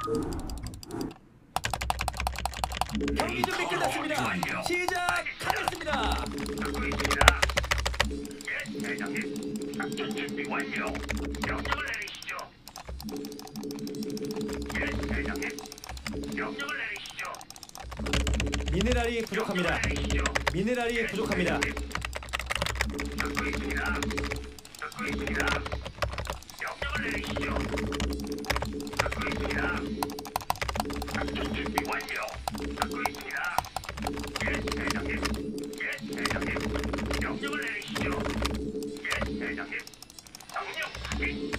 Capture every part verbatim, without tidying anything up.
경기 준비 끝났습니다. 시작하겠습니다. 듣고 있습니다. 예, 대장님. 작전 준비 완료. 명령을 내리시죠. 예, 대장님. 명령을 내리시죠. 미네랄이 부족합니다. 명령을 내리시죠. 미네랄이 부족합니다. 듣고 있습니다. 듣고 있습니다. 명령을 내리시죠. 듣고 있습니다. 작전 준비 완료. 듣고 있습니다. 예, 대장님. 예, 대장님. 명령을 내리시죠. 예, 대장님. 명령 확인.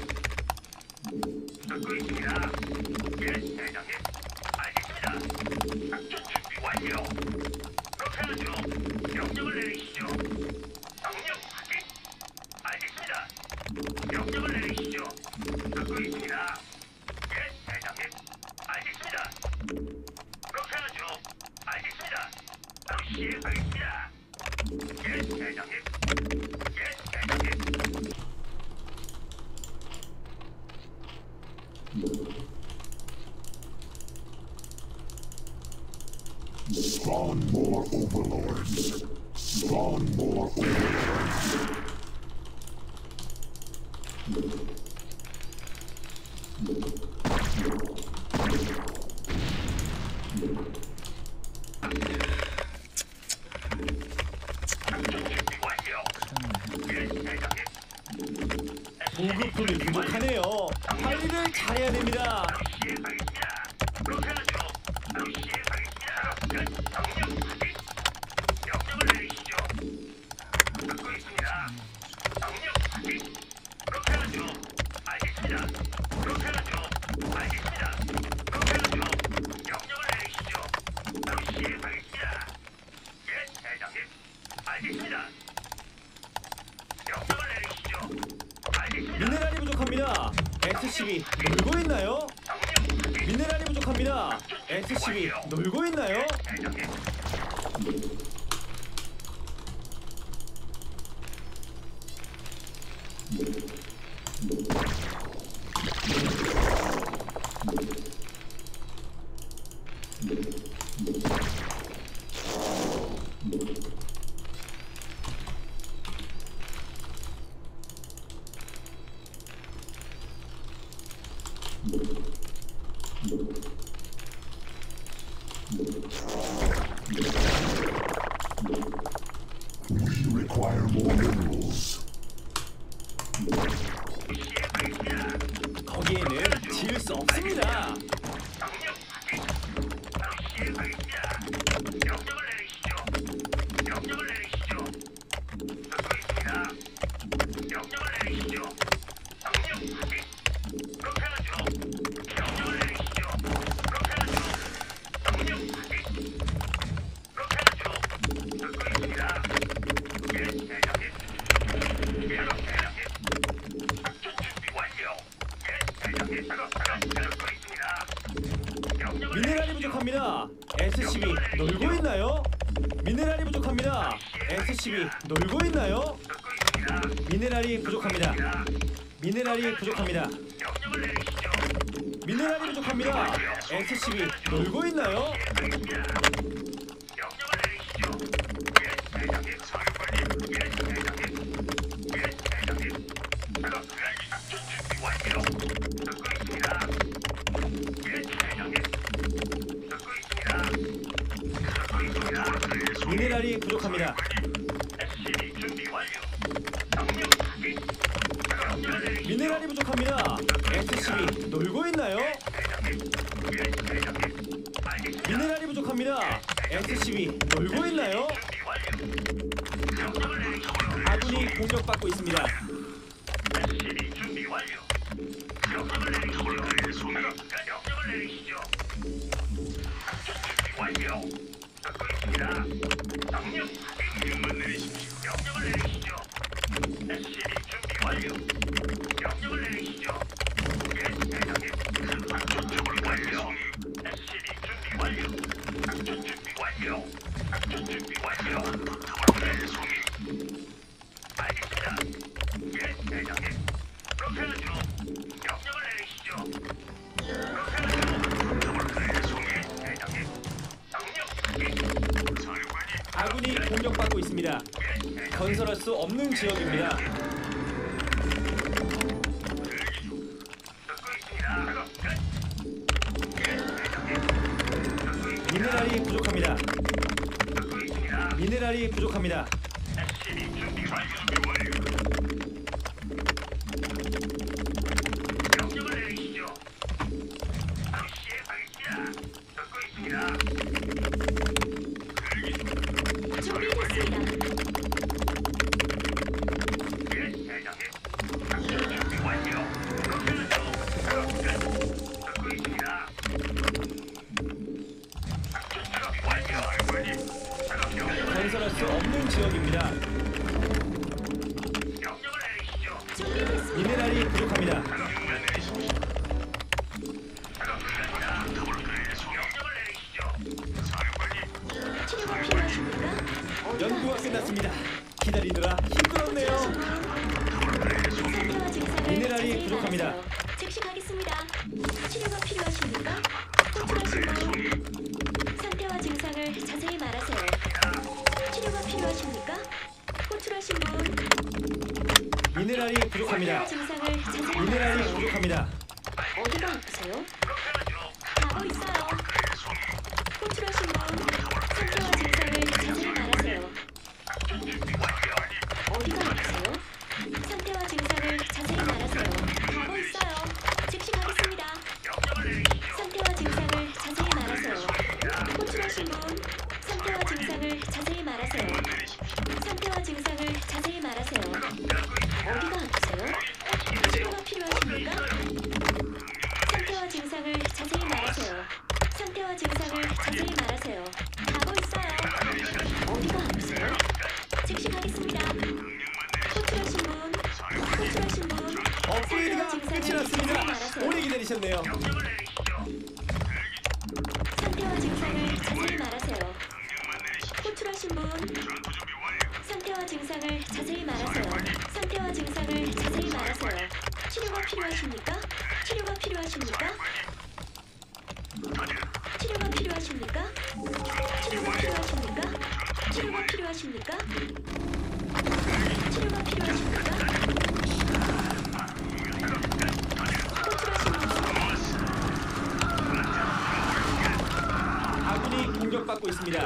듣고 있습니다. 예, 대장님. 알겠습니다. 작전 준비 완료. 그렇게 하죠. 명령을 내리시죠. 명령 확인. 알겠습니다. 명령을 내리시죠. 듣고 있습니다. 예, 대장님. 알겠습니다. 그렇게 하죠. 알겠습니다. 바로 시행하겠습니다. 예, 대장님. 예, 대장님. Spawn more overlords. Spawn more overlords. 작전 준비 완료. 예, 대장님. 보급품이 부족하네요. 관리를 잘해야 됩니다. 바로 시행하겠습니다. 그렇게 하죠. 바로 시행하겠습니다. 명령 확인. 명령을 내리시죠. 듣고 있습니다. 명령 확인. 그렇게 하죠. 알겠습니다. 그렇게 하죠. 알겠습니다. 그렇게 하죠. 명령을 내리시죠. 바로 시행하겠습니다. 예, 대장님. 알겠습니다. 명령을 내리시죠. 알겠습니다. 미네랄이 부족합니다. 에스씨비 놀고 있나요? 명령 확인. 미네랄이 부족합니다. 에스씨비 놀고 있나요? 대장님. We require more minerals. 시행하겠습니다. 거기에는 지을 수 없습니다. 명령 확인. 바로 시행하겠습니다. 명령을 내리시죠. 명령을 내리시죠. 듣고 있습니다. 명령을 내리시죠. 명령 확인. 그렇게 하죠. 명령을 내리시죠. 그렇게 하죠. 명령 확인. 그렇게 하죠. 듣고 있습니다. 예, 대장님. 예, 대장님. 작전 준비 완료. 예, 대장님. 작업, 작업, 듣고 있습니다. 명령을 미네랄이 내리시죠. 부족합니다. 에스씨비 놀고 있나요? 미네랄이 부족합니다. 에스씨비 놀고 있나요? 듣고 있습니다. 미네랄이 부족합니다. 미네랄이 부족합니다. 명령을 내리시죠. 미네랄이 부족합니다. 에스씨비 놀고 있나요? 알겠습니다. 명령을 내리시죠. 예, 대장님. 사령관님. 예, 대장님. 예, 대장님. 작업 끝. 작전 준비 완료. 듣고 있습니다. 예, 대장님. 듣고 있습니다. 듣고 있습니다. 미네랄이 부족합니다. 에스씨비 준비 완료. 명령 확인. 명령을 내리시죠. 미네랄이 부족합니다. 에스씨비 놀고 있나요? 대장님. 예, 대장님. 알겠습니다. 미네랄이 부족합니다. 에스씨비 놀고 있나요? 준비 완료. 명령을 내리시죠. 아군이 공격받고 있습니다. 에스씨비 준비 완료. 명령을 내리시죠. 명령을 내리시죠. 작전 준비 완료. 듣고 있습니다. 명령 확인만 내리십시오. 명령을 내리시죠. 에스씨비 준비 완료. 명령을 내리시죠. 예, 대장님. 작전 준비 완료. 에스씨비 준비 완료. 작전 준비 완료. 작전 준비 완료. 네, 송이. 알겠습니다. 예, 건설할 수 없는 지역입니다. 미네랄이 부족합니다. 미네랄이 부족합니다. 명령을 내리시죠. 바로 시행하겠습니다. 듣고 있습니다. 준비됐습니다. 예, 대장님. 작전 준비 완료. 그렇게 하죠. 작업 끝. 듣고 있습니다. 작전 준비 완료. 알고니. 작업 명령을 건설할 수 없는 지역입니다. 명령을 내리시죠. 준비됐습니다. 미네랄이 부족합니다. 명령을 내리십시오. 작업 끝입니다. 명령을 내리시죠. 사령관님. 치료가 필요하십니까? 어디가 연구가 아프세요? 끝났습니다. 기다리느라 힘들었네요. 상태와 증상을 미네랄이 자세히 부족합니다. 말하세요. 즉시 가겠습니다. 치료가 필요하십니까? 호출하신 분. 상태와 증상을 자세히 말하세요. 치료가 필요하십니까? 호출하신 분. 미네랄이 부족합니다. 상태와 증상을 자세히 미네랄이 말하세요. 부족합니다. 어디가 아프세요? 가고 있어요. 호출하신 분. 상태와 증상을 자세히 말하세요. 어디가 아프세요? 상태와 증상을 자세히 말하세요. 가고 있어요. 즉시 가겠습니다. 상태와 증상을 자세히 말하세요. 호출하신 분. 상태와 증상을 자세히 말하세요. 상태와 증상을 자세히 말하세요. 어디가 아프세요? 치료가 필요하십니까? 상태와 증상을 자세히 말하세요. 상태와 증상을 자세히 말하세요. 가고 있어요. 어디가 아프세요? 즉시 가겠습니다. 호출하신 분. 호출하신 분. 업그레이드가 끝이 자세히 났습니다. 말하세요. 오래 기다리셨네요. 상태와 증상을 자세히 말하세요. 호출하신 분. 상태와 증상을 자세히 말하세요. 상태와 증상을 자세히 말하세요. 치료가 필요하십니까? 치료가 필요하십니까? 치료가 필요하십니까? 치료가 필요하십니까? 치료가 필요하십니까? 치료가 필요하십니까? 호출하신 분. 아군이 공격받고 있습니다.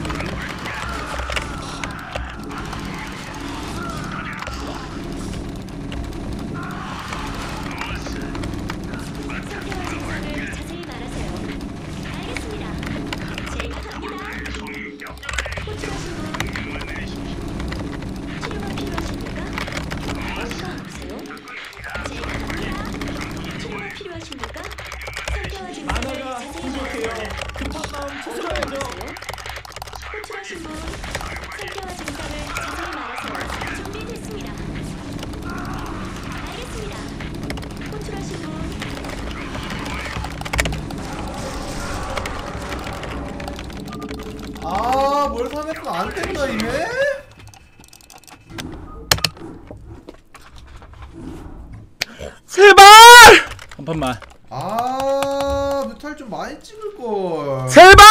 상태와 증상을 자세히 말하세요. 알겠습니다. 제가 갑니다. 호출하신 분. 치료가 필요하십니까? 어디가 아프세요? 제가 갑니다. 치료가 필요하십니까? 상태와 증상을 만화가 자세히 부족해요. 말하세요. 급한 마음 어디가 찾아야죠. 아프세요? 호출하신 분. 상태와 증상을 자세히 말하세요. 준비됐습니다. 알겠습니다. 호출하신 분. 아, 뭘 사냈어? 안 된다, 이네? 제발! 한 판만. 아, 뮤탈 좀 많이 찍을걸. 제발!